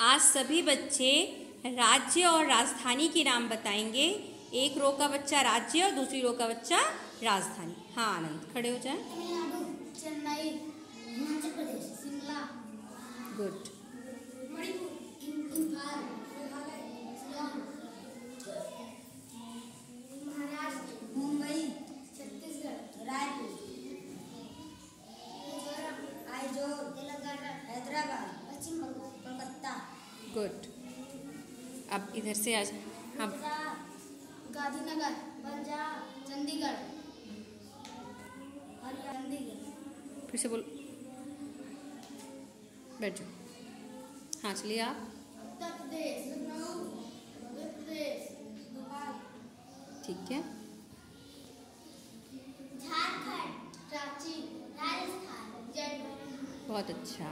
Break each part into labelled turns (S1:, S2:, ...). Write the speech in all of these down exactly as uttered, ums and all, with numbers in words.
S1: आज सभी बच्चे राज्य और राजधानी के नाम बताएंगे। एक रो का बच्चा राज्य और दूसरी रो का बच्चा राजधानी। हाँ आनंद, खड़े हो जाए।
S2: चेन्नई, हिमाचल प्रदेश, शिमला,
S1: गुड।
S2: मणिपुर, इम्फाल, महाराष्ट्र, मुंबई, छत्तीसगढ़, रायपुर, आइजोल, तेलंगाना, हैदराबाद, पश्चिम बंगाल, कोलकाता।
S1: गुड। अब इधर से आज हाँ
S2: गांधीनगर, पंजाब, चंडीगढ़, चंडीगढ़।
S1: फिर से बोल, बैठ जाओ। हाँ चलिए आप।
S2: उत्तर प्रदेश, लखनऊ, मध्य प्रदेश, भोपाल।
S1: ठीक है।
S2: झारखंड, रांची, राजस्थान, जयपुर।
S1: बहुत अच्छा।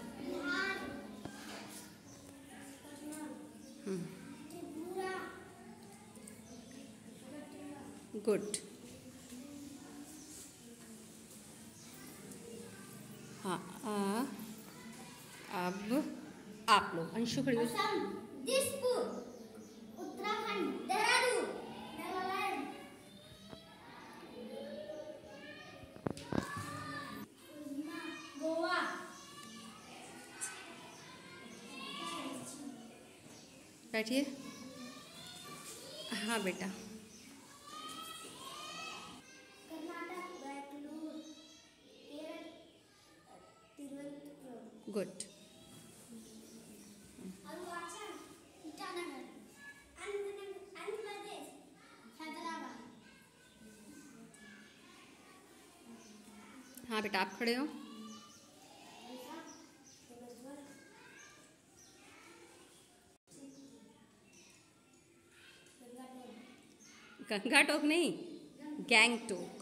S2: त्रिपुरा,
S1: गुड। हाँ आ, अब आप लोग अंशु खड़ी हो।
S2: असम, दिसपुर, उत्तराखंड, देहरादून, नागालैंड, गोवा,
S1: बैठिए। हाँ बेटा।
S2: कर्नाटक, बेंगलुरु, केरल, तिरुवनंतपुरम।
S1: गुड।
S2: अरुणाचल, ईटानगर, आंध्र प्रदेश, हैदराबाद।
S1: हाँ बेटा आप खड़े हो। गंगा टोक नहीं, गैंगटोक।